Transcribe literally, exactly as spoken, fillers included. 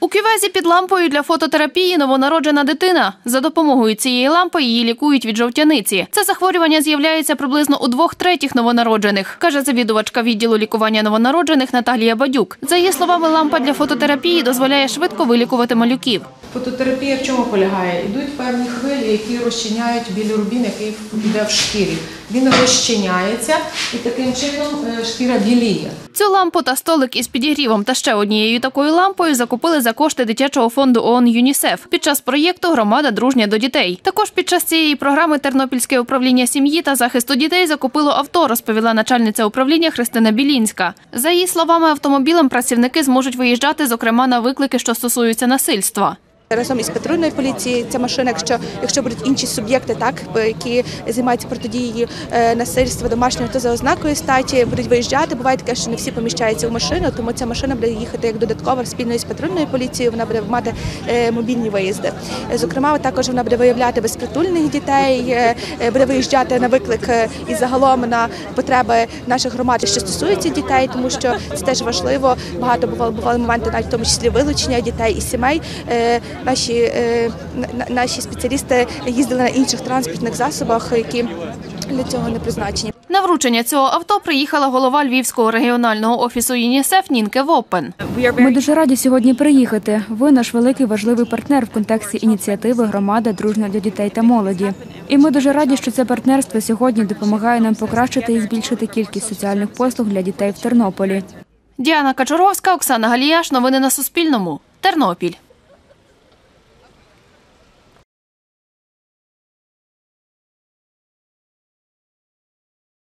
У кювезі під лампою для фототерапії новонароджена дитина. За допомогою цієї лампи її лікують від жовтяниці. Це захворювання з'являється приблизно у двох третіх новонароджених, каже завідувачка відділу лікування новонароджених Наталія Бадюк. За її словами, лампа для фототерапії дозволяє швидко вилікувати малюків. Фототерапія в чому полягає? Йдуть певні хвилі, які розчиняють білірубін, який йде в шкірі. Він розчиняється і таким чином шкіра біліє. Цю лампу та столик із підігрівом та ще однією такою лампою закупили за кошти дитячого фонду ООН ЮНІСЕФ під час проєкту «Громада дружня до дітей». Також під час цієї програми Тернопільське управління сім'ї та захисту дітей закупило авто, розповіла начальниця управління Христина Білінська. За її словами, автомобілем працівники зможуть виїжджати, зокрема, на виклики, що стосуються насильства. Разом із патрульною поліцією ця машина, якщо, якщо будуть інші суб'єкти, так, які займаються протидією насильства домашнього та за ознакою статі, будуть виїжджати. Буває таке, що не всі поміщаються в машину, тому ця машина буде їхати як додаткова спільно із патрульною поліцією, вона буде мати мобільні виїзди. Зокрема, також вона буде виявляти безпритульних дітей, буде виїжджати на виклик і загалом на потреби наших громад, що стосуються дітей, тому що це теж важливо. Багато бували, бували моменти, навіть в тому числі вилучення дітей і сімей. Наші, наші спеціалісти їздили на інших транспортних засобах, які для цього не призначені. На вручення цього авто приїхала голова Львівського регіонального офісу ЮНІСЕФ Нінке Воппен. Ми дуже раді сьогодні приїхати. Ви наш великий важливий партнер в контексті ініціативи «Громада дружня до дітей та молоді». І ми дуже раді, що це партнерство сьогодні допомагає нам покращити і збільшити кількість соціальних послуг для дітей в Тернополі. Діана Качуровська, Оксана Галіяш. Новини на Суспільному. Тернопіль.